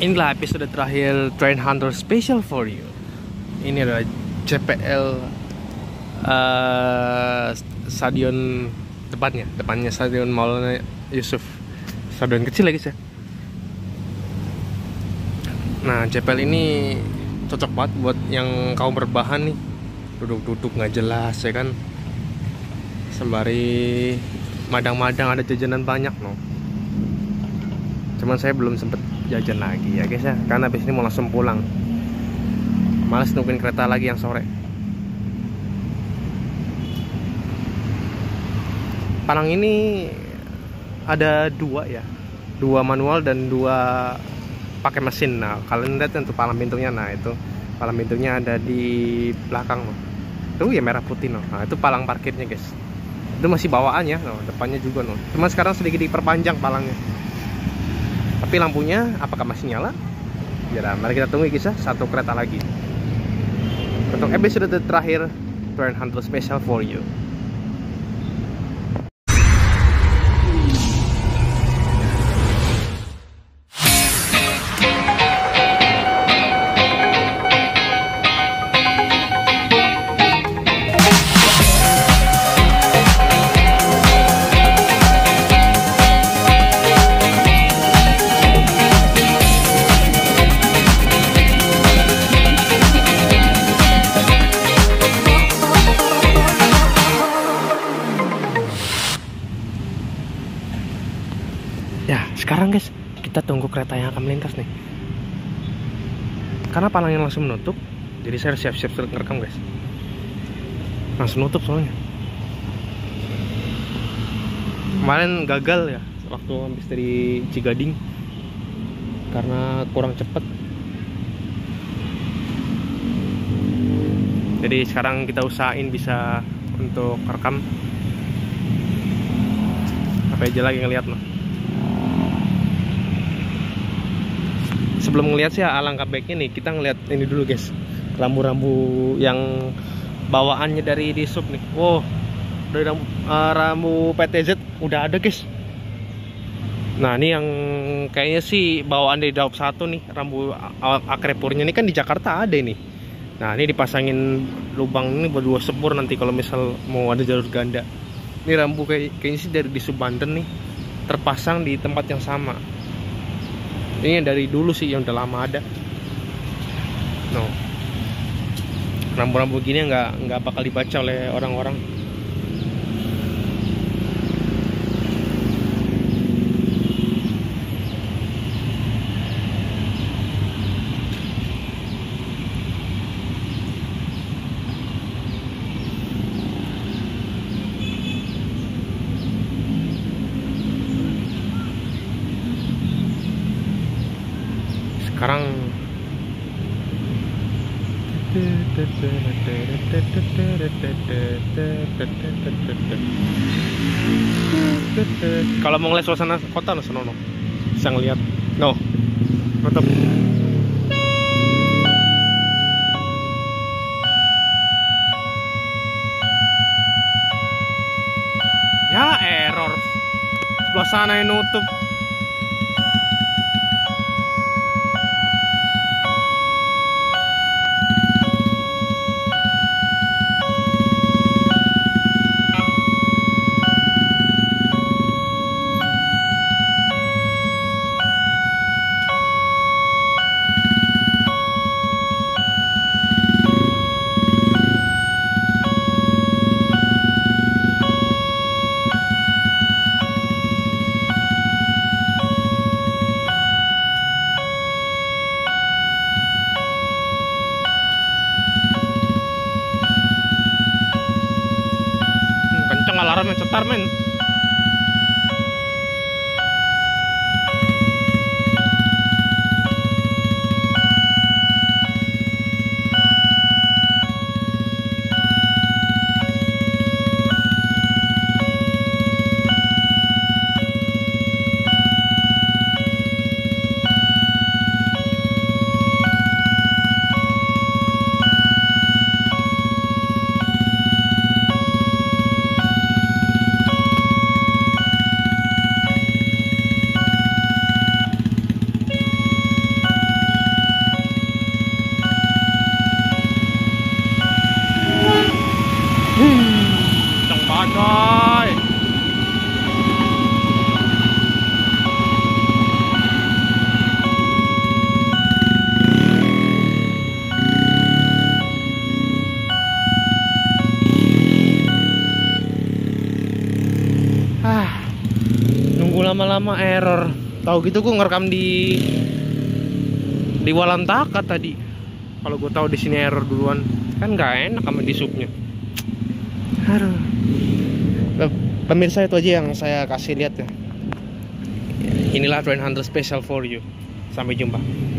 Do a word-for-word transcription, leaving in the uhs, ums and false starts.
Inilah episode terakhir Train Hunter Special for you. Ini adalah J P L uh, stadion depannya, depannya stadion Maulana Yusuf. Stadion kecil lagi sih. Nah, J P L ini cocok banget buat yang kaum berbahan nih, duduk-duduk nggak jelas ya kan, sembari madang-madang, ada jajanan banyak no. Cuman saya belum sempet jajan lagi ya guys ya, karena habis ini mau langsung pulang, males nungguin kereta lagi yang sore. Palang ini ada dua ya, dua manual dan dua pakai mesin. Nah, kalian lihat untuk palang pintunya, nah itu palang pintunya ada di belakang loh. Tuh ya merah putih loh. Nah, itu palang parkirnya guys. Itu masih bawaan ya, loh, depannya juga loh. Cuma sekarang sedikit diperpanjang palangnya. Tapi lampunya apakah masih nyala? Ya, mari kita tunggu guys ya, satu kereta lagi. Untuk episode terakhir Train Hunter Special for you. Ya, sekarang guys, kita tunggu kereta yang akan melintas nih. Karena palangnya langsung menutup, jadi saya siap-siap ngerekam guys. Langsung nutup soalnya. Kemarin gagal ya, waktu habis dari Cigading, karena kurang cepet. Jadi sekarang kita usahain bisa untuk rekam. Apa aja lagi ngeliat loh. Sebelum ngeliat sih alangkah baiknya nih kita ngeliat ini dulu guys, rambu-rambu yang bawaannya dari di sub nih. Wow, dari rambu, uh, rambu P T Z udah ada guys. Nah ini yang kayaknya sih bawaan dari Daop satu nih, rambu akrepurnya ini kan di Jakarta ada ini. Nah ini dipasangin lubang ini buat dua sepur nanti kalau misal mau ada jalur ganda. Ini rambu kayak, kayaknya sih dari di sub Banten nih, terpasang di tempat yang sama. Ini dari dulu sih, yang udah lama ada. No, rambu-rambu gini nggak nggak bakal dibaca oleh orang-orang. Sekarang kalau mau ngeliat suasana kota no, no, bisa ngeliat no, mantap. Ya error, sebelah sana yang nutup. Alarmnya cetar men. lama-lama error. Tahu gitu gue ngerekam di di Walantaka tadi. Kalau gue tahu di sini error duluan, kan nggak enak sama di subnya. Aduh. Pemirsa, itu aja yang saya kasih lihat ya. Inilah Train Hunter special for you. Sampai jumpa.